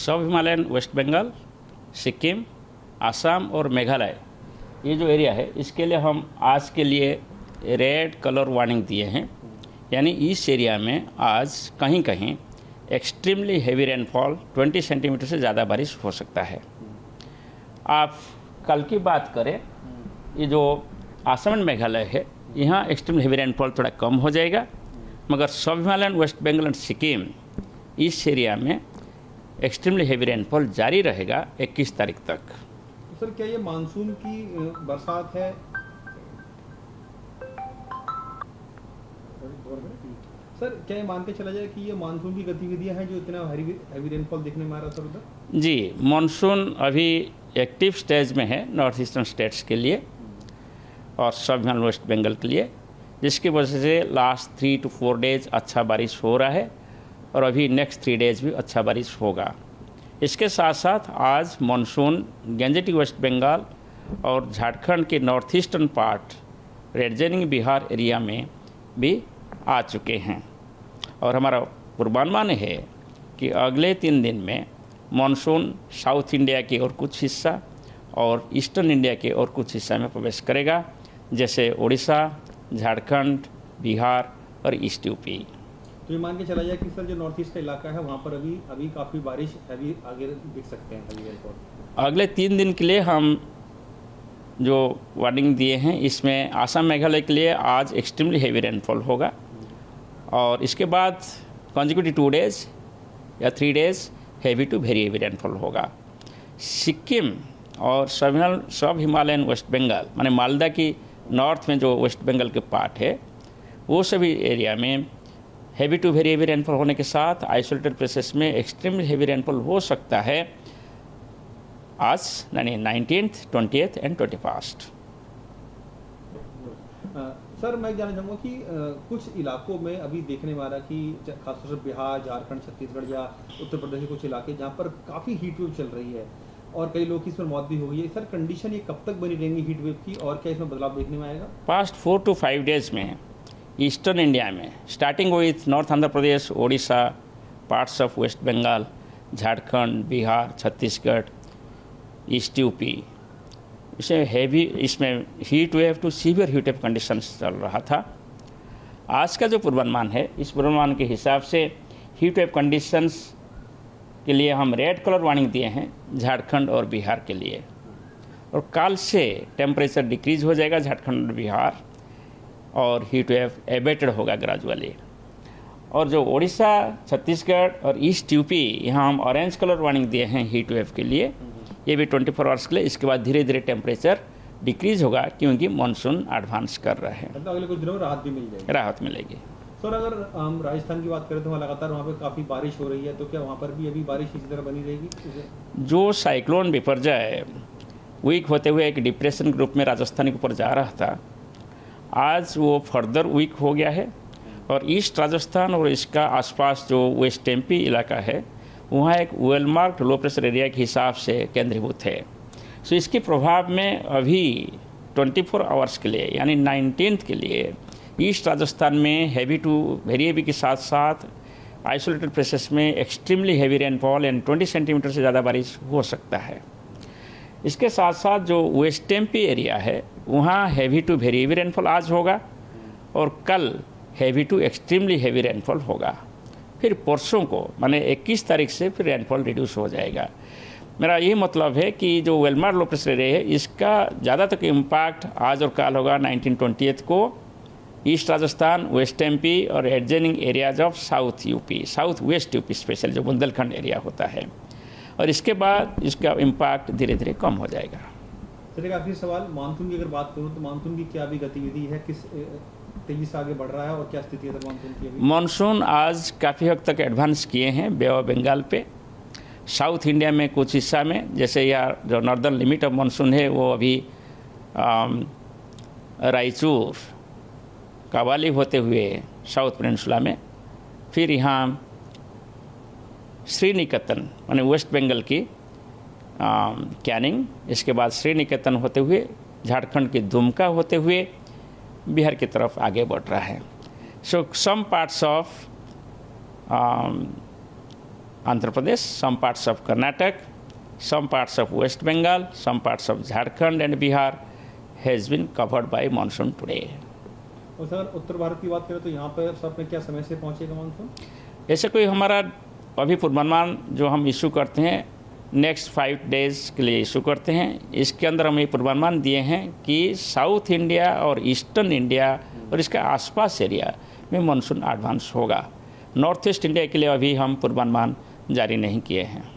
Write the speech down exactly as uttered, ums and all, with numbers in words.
सब Himalayan West Bengal, Sikkim, Assam और मेघालय, ये जो एरिया है इसके लिए हम आज के लिए रेड कलर वार्निंग दिए हैं। यानी इस एरिया में आज कहीं कहीं एक्सट्रीमली हेवी रेनफॉल बीस सेंटीमीटर से ज़्यादा बारिश हो सकता है। आप कल की बात करें, ये जो आसाम एंड मेघालय है यहाँ एक्सट्रीम हेवी रेनफॉल थोड़ा कम हो जाएगा, मगर sub Himalayan West Bengal and Sikkim इस एरिया में एक्सट्रीमली हेवी रेनफॉल जारी रहेगा इक्कीस तारीख तक। तो सर क्या ये मानसून की बरसात है? सर क्या ये मान के चला जाए कि ये मानसून की गतिविधियां हैं जो इतना हैवी रेनफॉल देखने में आ रहा सर उधर? जी, मानसून अभी एक्टिव स्टेज में है नॉर्थ ईस्टर्न स्टेट्स के लिए और सब हिमालयन वेस्ट बंगाल के लिए, जिसकी वजह से last three two four days अच्छा बारिश हो रहा है और अभी नेक्स्ट थ्री डेज भी अच्छा बारिश होगा। इसके साथ साथ आज मानसून गंजेटिक वेस्ट बंगाल और झारखंड के north eastern part, adjoining Bihar area में भी आ चुके हैं और हमारा पूर्वानुमान है कि अगले तीन दिन में मानसून साउथ इंडिया के और कुछ हिस्सा और ईस्टर्न इंडिया के और कुछ हिस्सा में प्रवेश करेगा, जैसे उड़ीसा, झारखंड, बिहार और ईस्ट यूपी। तो ये मान के चला जाए कि सर जो नॉर्थ ईस्ट का इलाका है वहाँ पर अभी अभी काफ़ी बारिश अभी आगे दिख सकते हैं। अगले तीन दिन के लिए हम जो वार्निंग दिए हैं इसमें आसाम मेघालय के लिए आज एक्सट्रीमली हेवी रेनफॉल होगा और इसके बाद कॉन्जिक्यूटिव टू डेज या three days heavy to very heavy rainfall होगा। सिक्किम और सब सब हिमालयन वेस्ट बंगाल माने मालदा की नॉर्थ में जो वेस्ट बंगाल के पार्ट है वो सभी एरिया में heavy to very heavy rainfall होने के साथ आइसोलेटेड प्लेसेस में एक्सट्रीमली हेवी रेनफॉल हो सकता है आज यानी nineteenth, twentieth and twenty first. Sir मैं जानना चाहूँगा कि आ, कुछ इलाकों में अभी देखने में आ रहा कि खासतौर से बिहार, झारखंड, छत्तीसगढ़ या उत्तर प्रदेश के कुछ इलाके जहाँ पर काफ़ी हीट वेव चल रही है और कई लोग की इसमें मौत भी हो गई है। सर कंडीशन ये कब तक बनी रहेंगी हीट वेव की और क्या इसमें बदलाव देखने में आएगा? Past four to five days में ईस्टर्न इंडिया में starting with north Andhra Pradesh, Odisha, parts of West Bengal, Jharkhand, Bihar, Chhattisgarh, east UP, इसे हैवी इसमें heat wave to severe heat wave conditions चल रहा था। आज का जो पूर्वानुमान है इस पूर्वानुमान के हिसाब से हीट वेव कंडीशंस के लिए हम रेड कलर वार्निंग दिए हैं झारखंड और बिहार के लिए और कल से टेम्परेचर डिक्रीज हो जाएगा झारखंड और बिहार और हीट वेव एबेटेड होगा ग्रेजुअली। और जो उड़ीसा, छत्तीसगढ़ और ईस्ट यूपी यहाँ हम ऑरेंज कलर वार्निंग दिए हैं हीट वेव के लिए, ये भी ट्वेंटी फोर आवर्स के लिए। इसके बाद धीरे धीरे टेम्परेचर डिक्रीज होगा क्योंकि मानसून एडवांस कर रहे हैं। मतलब अगले कुछ दिनों में राहत भी मिल जाएगी? राहत मिलेगी। सर अगर हम राजस्थान की बात करें तो वहाँ लगातार वहाँ पे काफ़ी बारिश हो रही है, तो क्या वहाँ पर भी अभी बारिश इसी तरह बनी रहेगी? जो साइक्लोन बिपरजॉय वीक होते हुए एक डिप्रेशन ग्रुप में राजस्थान के ऊपर जा रहा था, आज वो फर्दर वीक हो गया है और ईस्ट राजस्थान और इसका आसपास जो वेस्ट एमपी इलाका है वहाँ एक well marked low pressure area के हिसाब से केंद्रीभूत है। सो इसके प्रभाव में अभी ट्वेंटी फोर आवर्स के लिए यानी नाइनटीन्थ के लिए ईस्ट राजस्थान में हैवी टू वेरी हेवी के साथ साथ आइसोलेटेड प्लेसेस में extremely heavy rainfall and twenty centimetre से ज़्यादा बारिश हो सकता है। इसके साथ साथ जो वेस्ट एमपी एरिया है वहाँ heavy to very heavy rainfall आज होगा और कल heavy to extremely heavy rainfall होगा। फिर परसों को माने इक्कीस तारीख से फिर रेनफॉल रिड्यूस हो जाएगा। मेरा ये मतलब है कि जो वेलमार्क लो प्रेशर एरिया है इसका ज़्यादातर इम्पैक्ट आज और कल होगा नाइनटीन ट्वेंटिएथ को ईस्ट राजस्थान, वेस्ट एमपी और adjoining areas of south UP, south west UP special जो बुंदेलखंड एरिया होता है, और इसके बाद इसका इम्पैक्ट धीरे धीरे कम हो जाएगा। सर एक आखिरी सवाल, मानसून की अगर बात करूँ तो मानसून की क्या भी गतिविधि है, किस तेजी से आगे बढ़ रहा है और क्या स्थिति है मानसून की अभी? मानसून आज काफ़ी हद तक एडवांस किए हैं बे ऑफ बंगाल पे, साउथ इंडिया में कुछ हिस्सा में, जैसे यार जो नॉर्दर्न लिमिट ऑफ मानसून है वो अभी रायचूर, कावाली होते हुए साउथ पेनिनसुला में, फिर यहाँ श्रीनिकेतन माने वेस्ट बंगाल की कैनिंग, इसके बाद श्रीनिकेतन होते हुए झारखंड के दुमका होते हुए बिहार की तरफ आगे बढ़ रहा है। So some parts of Andhra Pradesh, some parts of Karnataka, some parts of West Bengal, some parts of Jharkhand and Bihar has been covered by monsoon today. और सर उत्तर भारत की बात करें तो यहाँ पर सब में क्या समय से पहुँचेगा मानसून? ऐसे कोई हमारा अभी पूर्वानुमान जो हम इशू करते हैं नेक्स्ट फाइव डेज़ के लिए इशू करते हैं, इसके अंदर हम ये पूर्वानुमान दिए हैं कि साउथ इंडिया और ईस्टर्न इंडिया और इसके आसपास एरिया में मानसून एडवांस होगा। नॉर्थ ईस्ट इंडिया के लिए अभी हम पूर्वानुमान जारी नहीं किए हैं।